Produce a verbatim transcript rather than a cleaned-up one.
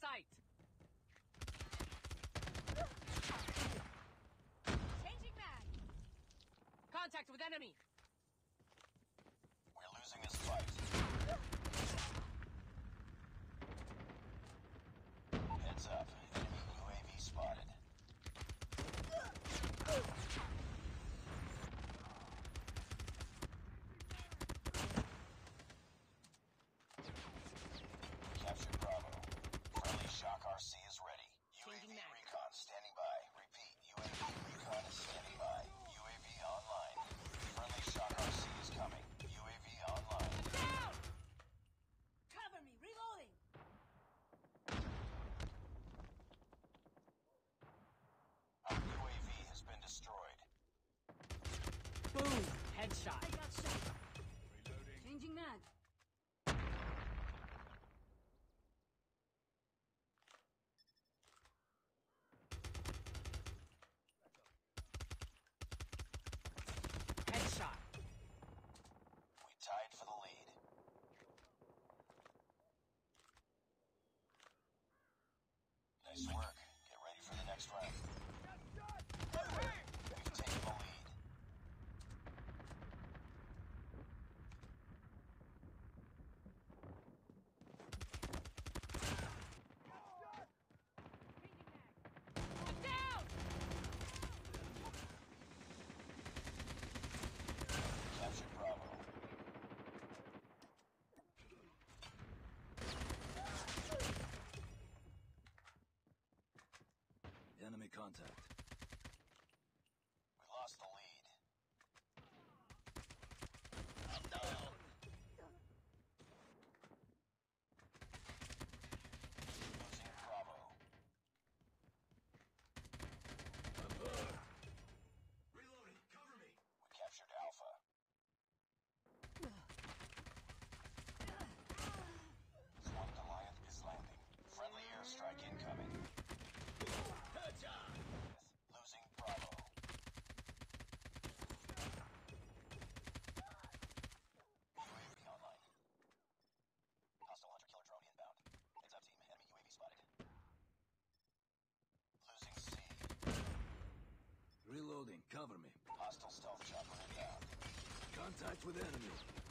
sight! Changing mag! Contact with enemy! We're losing this fight. Heads up. Enemy U A V spotted. Captured Bravo. Friendly Shock R C is ready. U A V recon standing by. Repeat, U A V recon is standing by. U A V online. Friendly Shock R C is coming. U A V online. Down! Cover me, reloading! Our U A V has been destroyed. Boom! Headshot. I got shot. Reloading. Changing mag. Headshot. We tied for the lead. Nice work. Get ready for the next round. We've taken the lead. Down! Captured Bravo. Enemy contact. We lost the lead. I'm down. Losing Bravo. Reloading. Cover me. We captured Alpha. Swan Goliath is landing. Friendly airstrike incoming. Losing Bravo. U A V online. Hostile hunter killer drone inbound. Heads up, team. Enemy U A V spotted. Losing C. Reloading. Cover me. Hostile stealth chopper inbound. Contact with enemy.